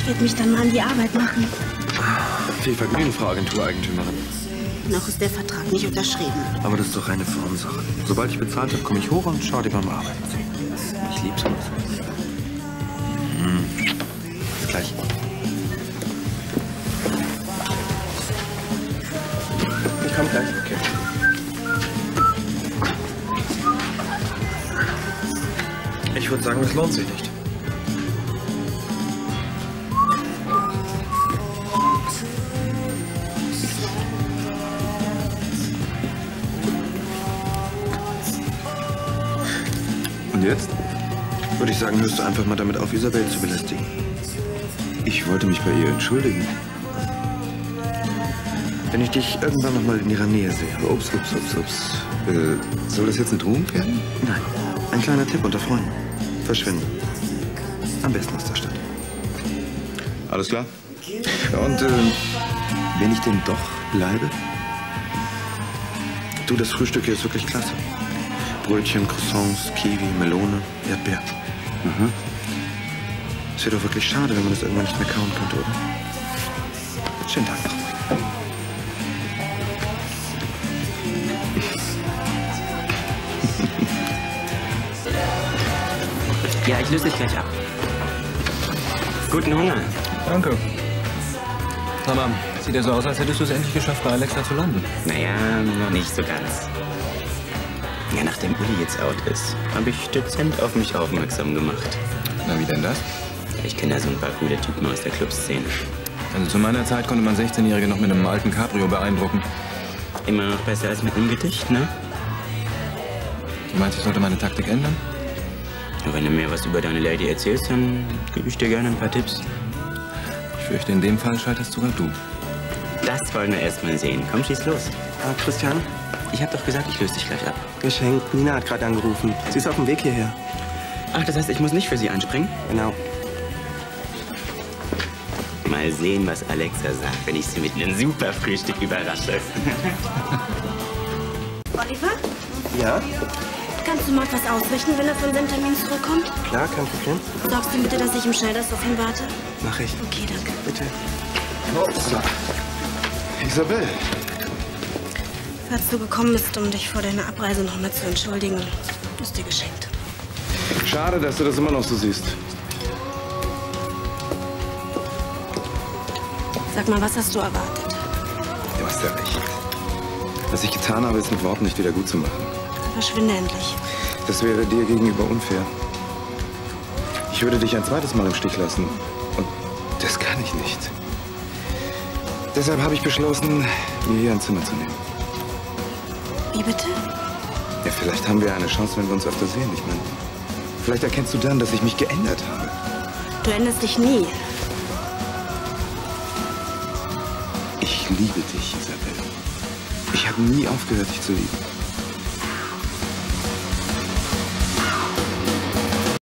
werde mich dann mal an die Arbeit machen. Viel Vergnügen, Frau Agentureigentümerin. Noch ist der Vertrag nicht unterschrieben. Aber das ist doch reine Formsache. Sobald ich bezahlt habe, komme ich hoch und schaue dir beim Arbeiten zu. Ich liebe sowas. Bis gleich. Ich komme gleich. Okay. Ich würde sagen, das lohnt sich nicht. Und jetzt? Würde ich sagen, hörst du einfach mal damit auf, Isabel zu belästigen. Ich wollte mich bei ihr entschuldigen. Wenn ich dich irgendwann noch mal in ihrer Nähe sehe. Ups. Soll das jetzt ein Drohung werden? Nein. Ein kleiner Tipp unter Freunden. Verschwinde. Am besten aus der Stadt. Alles klar? Und wenn ich denn doch bleibe? Du, das Frühstück hier ist wirklich klasse. Brötchen, Croissants, Kiwi, Melone, Erdbeer. Es wäre doch wirklich schade, wenn man das irgendwann nicht mehr kauen könnte, oder? Schönen Tag noch. Ja, ich löse dich gleich ab. Guten Hunger. Danke. Aber sieht ja so aus, als hättest du es endlich geschafft, bei Alexa zu landen. Naja, noch nicht so ganz. Ja, nachdem Uli jetzt out ist, habe ich dezent auf mich aufmerksam gemacht. Na, wie denn das? Ich kenne da so ein paar coole Typen aus der Clubszene. Also zu meiner Zeit konnte man 16-Jährige noch mit einem alten Cabrio beeindrucken. Immer noch besser als mit einem Gedicht, ne? Du meinst, ich sollte meine Taktik ändern? Und wenn du mir was über deine Lady erzählst, dann gebe ich dir gerne ein paar Tipps. Ich fürchte, in dem Fall scheiterst sogar du. Das wollen wir erst mal sehen. Komm, schieß los. Christian? Ich hab doch gesagt, ich löse dich gleich ab. Geschenk. Nina hat gerade angerufen. Sie ist auf dem Weg hierher. Ach, das heißt, ich muss nicht für sie einspringen? Genau. Mal sehen, was Alexa sagt, wenn ich sie mit einem super Frühstück überrasche. Oliver, Ja? kannst du mal was ausrichten, wenn er von seinem Termin zurückkommt? Klar, kein Problem. Sagst du bitte, dass ich im Schneiderst auf ihn warte? Mach ich. Okay, danke. Bitte. Hoppsa. Isabel. Falls du gekommen bist, um dich vor deiner Abreise noch mal zu entschuldigen, ist dir geschenkt. Schade, dass du das immer noch so siehst. Sag mal, was hast du erwartet? Du hast ja recht. Was ich getan habe, ist mit Worten nicht wieder gut zu machen. Verschwinde endlich. Das wäre dir gegenüber unfair. Ich würde dich ein zweites Mal im Stich lassen. Und das kann ich nicht. Deshalb habe ich beschlossen, mir hier ein Zimmer zu nehmen. Wie bitte? Ja, vielleicht haben wir eine Chance, wenn wir uns öfter sehen. Ich meine, vielleicht erkennst du dann, dass ich mich geändert habe. Du änderst dich nie. Ich liebe dich, Isabel. Ich habe nie aufgehört, dich zu lieben.